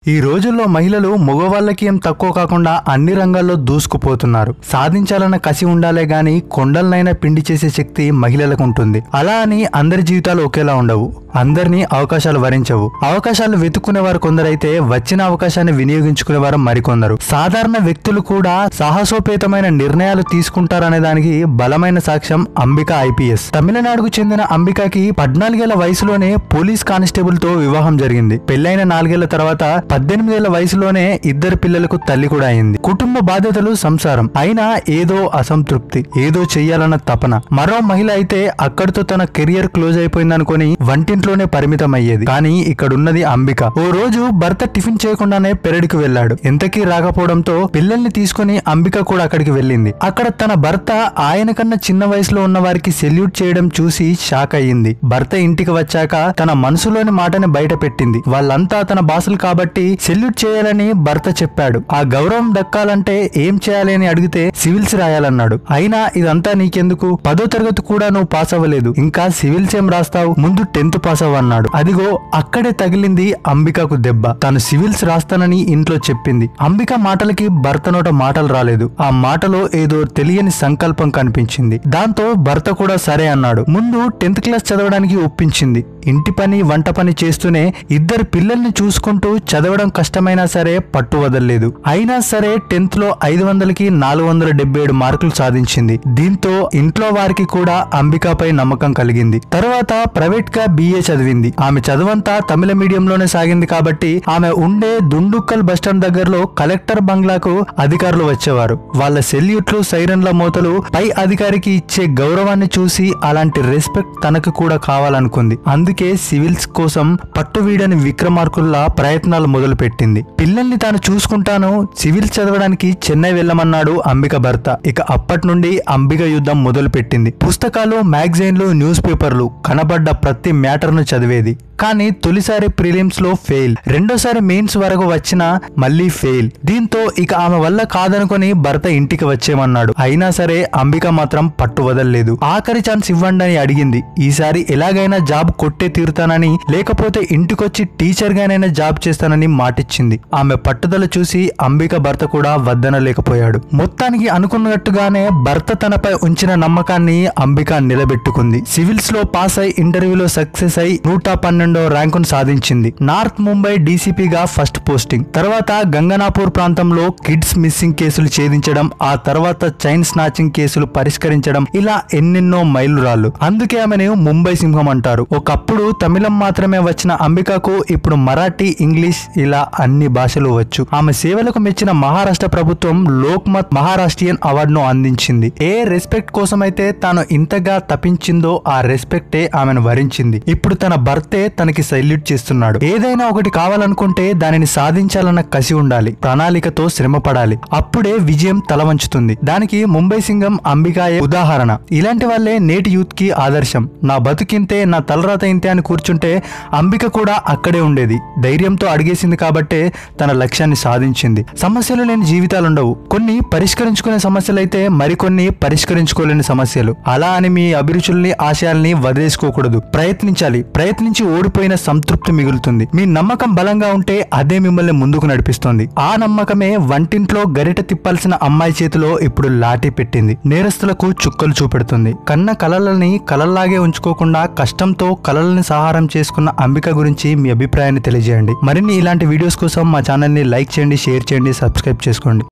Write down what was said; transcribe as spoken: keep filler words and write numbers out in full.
ఈ రోజుల్లో మహిళలు మగవాళ్ళకి ఏం తక్కువ కాకుండా అన్ని రంగాల్లో దూసుకుపోతున్నారు. సాధించాలన్న కసి ఉండాలే గాని కొండలనైనా పిండి చేసే శక్తి మహిళలకు ఉంటుంది. అలా అని అందరి జీవితాలు ఒకేలా ఉండవు. అందరినీ అవకాశాలు వరించవు. అవకాశాలు వెతుక్కునే వారు కొందరైతే వచ్చిన అవకాశాన్ని వినియోగించుకునే వారు మరికొందరు. సాధారణ వ్యక్తులు కూడా సాహసోపేతమైన నిర్ణయాలు తీసుకుంటారనే దానికి బలమైన సాక్ష్యం అంబిక ఐపీఎస్. తమిళనాడుకు చెందిన అంబికకి పద్నాలుగేళ్ల వయసులోనే పోలీస్ కానిస్టేబుల్ తో వివాహం జరిగింది. పెళ్లైన నాలుగేళ్ల తర్వాత పద్దెనిమిదేళ్ల వయసులోనే ఇద్దరు పిల్లలకు తల్లి కూడా అయింది. కుటుంబ బాధ్యతలు, సంసారం, అయినా ఏదో అసంతృప్తి, ఏదో చెయ్యాలన్న తపన. మరో మహిళ అయితే అక్కడితో తన కెరియర్ క్లోజ్ అయిపోయిందనుకుని వంటింట్లోనే పరిమితం అయ్యేది. కానీ ఇక్కడున్నది అంబిక. ఓ రోజు భర్త టిఫిన్ చేయకుండానే పెరడికి వెళ్లాడు. ఎంతకీ రాకపోవడంతో పిల్లల్ని తీసుకుని అంబిక కూడా అక్కడికి వెళ్ళింది. అక్కడ తన భర్త ఆయన కన్నా చిన్న వయసులో ఉన్న వారికి సెల్యూట్ చేయడం చూసి షాక్ అయ్యింది. భర్త ఇంటికి వచ్చాక తన మనసులోని మాటని బయట పెట్టింది. వాళ్ళంతా తన బాసులు కాబట్టి సెల్యూట్ చేయాలని భర్త చెప్పాడు. ఆ గౌరవం దక్కాలంటే ఏం చేయాలి అని అడిగితే సివిల్స్ రాయాలన్నాడు. అయినా ఇదంతా నీకెందుకు? పదో తరగతి కూడా నువ్వు పాస్ అవ్వలేదు, ఇంకా సివిల్స్ ఏం రాస్తావు? ముందు టెన్త్ పాస్ అవ్వన్నాడు. అదిగో అక్కడే తగిలింది అంబికకు దెబ్బ. తను సివిల్స్ రాస్తానని ఇంట్లో చెప్పింది. అంబిక మాటలకి భర్త నోట మాటలు రాలేదు. ఆ మాటలో ఏదో తెలియని సంకల్పం కనిపించింది. దాంతో భర్త కూడా సరే అన్నాడు. ముందు టెన్త్ క్లాస్ చదవడానికి ఒప్పించింది. ఇంటి పని, వంట పని చేస్తూనే ఇద్దరు పిల్లల్ని చూసుకుంటూ చదవడం కష్టమైనా సరే పట్టు వదలలేదు. అయినా సరే టెన్త్ లో ఐదు వందలకి నాలుగు వందల డెబ్బై ఏడు మార్కులు సాధించింది. దీంతో ఇంట్లో వారికి కూడా అంబికపై నమ్మకం కలిగింది. తర్వాత ప్రైవేట్ గా బిఏ చదివింది. ఆమె చదువంతా తమిళ మీడియంలోనే సాగింది కాబట్టి ఆమె ఉండే దుండుక్కల్ బస్టాండ్ దగ్గరలో కలెక్టర్ బంగ్లాకు అధికారులు వచ్చేవారు. వాళ్ళ సెల్యూట్లు, సైరన్ల మోతలు పై అధికారికి ఇచ్చే గౌరవాన్ని చూసి అలాంటి రెస్పెక్ట్ తనకు కూడా కావాలనుకుంది. అందుకే సివిల్స్ కోసం పట్టు వీడని విక్రమార్కుల్లా ప్రయత్నాలు మొదలు పెట్టింది. పిల్లల్ని తాను చూసుకుంటాను, సివిల్స్ చదవడానికి చెన్నై వెళ్ళమన్నాడు అంబిక భర్త. ఇక అప్పటి నుండి అంబిక యుద్ధం మొదలు పెట్టింది. పుస్తకాలు, మ్యాగజైన్లు, న్యూస్ పేపర్లు, కనబడ్డ ప్రతి మ్యాటర్ ను చదివేది. కానీ తొలిసారి ప్రిలిమ్స్ లో ఫెయిల్, రెండోసారి మెయిన్స్ వరకు వచ్చినా మళ్లీ ఫెయిల్. దీంతో ఇక ఆమె వల్ల కాదనుకుని భర్త ఇంటికి వచ్చేమన్నాడు. అయినా సరే అంబిక మాత్రం పట్టు వదలలేదు. ఆఖరి ఛాన్స్ ఇవ్వండి అని అడిగింది. ఈసారి ఎలాగైనా జాబ్ కొట్టే తీరుతానని, లేకపోతే ఇంటికొచ్చి టీచర్ గానైనా జాబ్ చేస్తానని మాటిచ్చింది. ఆమె పట్టుదల చూసి అంబిక భర్త కూడా వద్దనలేకపోయాడు. మొత్తానికి అనుకున్నట్టుగానే భర్త తనపై ఉంచిన నమ్మకాన్ని అంబిక నిలబెట్టుకుంది. సివిల్స్ లో పాస్ అయి ఇంటర్వ్యూలో సక్సెస్ అయి నూట పన్నెండు ర్యాంకును సాధించింది. నార్త్ ముంబై డీసీపీగా ఫస్ట్ పోస్టింగ్, తర్వాత గంగనాపూర్ ప్రాంతంలో కిడ్స్ మిస్సింగ్ కేసులు ఛేదించడం, ఆ తర్వాత చైన్ స్నాచింగ్ కేసులు పరిష్కరించడం, ఇలా ఎన్నెన్నో మైలురాళ్లు. అందుకే ఆమెను ముంబై సింహం అంటారు. ఒకప్పుడు తమిళం మాత్రమే వచ్చిన అంబికకు ఇప్పుడు మరాఠీ, ఇంగ్లీష్ ఇలా అన్ని భాషలు వచ్చు. ఆమె సేవలకు మెచ్చిన మహారాష్ట్ర ప్రభుత్వం లోక్మత్ మహారాష్ట్రియన్ అవార్డును అందించింది. ఏ రెస్పెక్ట్ కోసమైతే తాను ఇంతగా తపించిందో ఆ రెస్పెక్టే ఆమెను వరించింది. ఇప్పుడు తన భర్తే తనకి సల్యూట్ చేస్తున్నాడు. ఏదైనా ఒకటి కావాలనుకుంటే దానిని సాధించాలన్న కసి ఉండాలి, ప్రణాళికతో శ్రమ పడాలి. అప్పుడే విజయం తల వంచుతుంది. దానికి ముంబై సింగం అంబికాయే ఉదాహరణ. ఇలాంటి వాళ్ళే నేటి యూత్ కి ఆదర్శం. నా బతుకింతే, నా తలరాత ఇంతే అని కూర్చుంటే అంబిక కూడా అక్కడే ఉండేది. ధైర్యంతో అడిగేసింది కాబట్టే తన లక్ష్యాన్ని సాధించింది. సమస్యలు లేని జీవితాలుండవు. కొన్ని పరిష్కరించుకునే సమస్యలైతే మరికొన్ని పరిష్కరించుకోలేని సమస్యలు. అలా అని మీ అభిరుచుల్ని, ఆశయాల్ని వదిలేసుకోకూడదు. ప్రయత్నించాలి. ప్రయత్నించి ఓడిపోయిన సంతృప్తి మిగులుతుంది. మీ నమ్మకం బలంగా ఉంటే అదే మిమ్మల్ని ముందుకు నడిపిస్తుంది. ఆ నమ్మకమే వంటింట్లో గరిట తిప్పాల్సిన అమ్మాయి చేతిలో ఇప్పుడు లాఠీ పెట్టింది. నేరస్తులకు చుక్కలు చూపెడుతుంది. కన్న కలలని కలల్లాగే ఉంచుకోకుండా కష్టంతో కలలని సహారం చేసుకున్న అంబిక గురించి మీ అభిప్రాయాన్ని తెలియజేయండి. మరిన్ని ఇలాంటి వీడియోస్ కోసం మా ఛానల్ ని లైక్ చేయండి, షేర్ చేయండి, సబ్స్క్రైబ్ చేసుకోండి.